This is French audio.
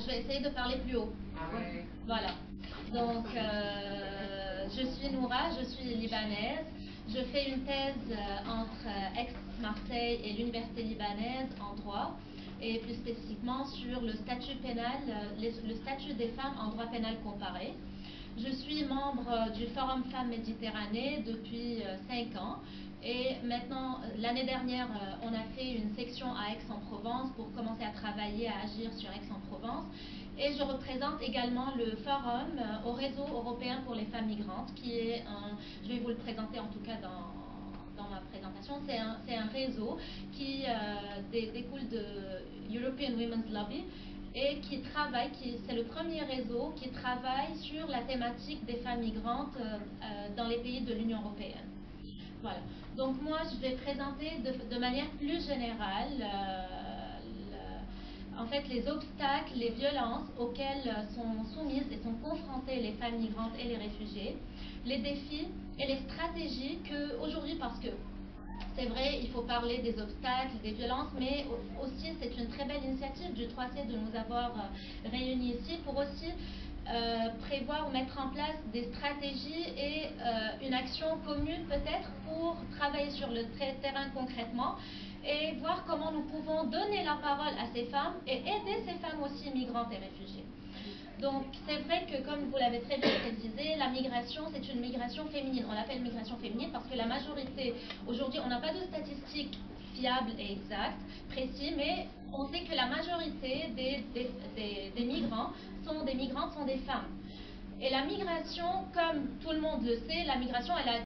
vais essayer de parler plus haut. Ouais. Voilà. Donc, je suis Noura, je suis libanaise. Je fais une thèse entre Aix-Marseille et l'Université libanaise en droit, et plus spécifiquement sur le statut pénal, le statut des femmes en droit pénal comparé. Je suis membre du Forum Femmes Méditerranée depuis 5 ans. Et maintenant, l'année dernière, on a fait une section à Aix-en-Provence pour commencer à travailler, à agir sur Aix-en-Provence. Et je représente également le forum au réseau européen pour les femmes migrantes, qui est je vais vous le présenter en tout cas dans ma présentation, c'est un réseau qui découle de European Women's Lobby et qui travaille, c'est le premier réseau qui travaille sur la thématique des femmes migrantes dans les pays de l'Union européenne. Voilà. Donc moi, je vais présenter de manière plus générale en fait, les obstacles, les violences auxquelles sont soumises et sont confrontées les femmes migrantes et les réfugiés, les défis et les stratégies qu'aujourd'hui, parce que c'est vrai, il faut parler des obstacles, des violences, mais aussi c'est une très belle initiative du 3C de nous avoir réunis ici pour aussi prévoir ou mettre en place des stratégies et une action commune peut-être pour travailler sur le terrain concrètement et voir comment nous pouvons donner la parole à ces femmes et aider ces femmes aussi migrantes et réfugiées. Donc c'est vrai que, comme vous l'avez très bien précisé, la migration, c'est une migration féminine. On l'appelle migration féminine parce que la majorité, aujourd'hui, on n'a pas de statistiques fiables et exactes, précis, mais on sait que la majorité des migrants sont des migrantes, sont des femmes. Et la migration, comme tout le monde le sait, la migration, elle a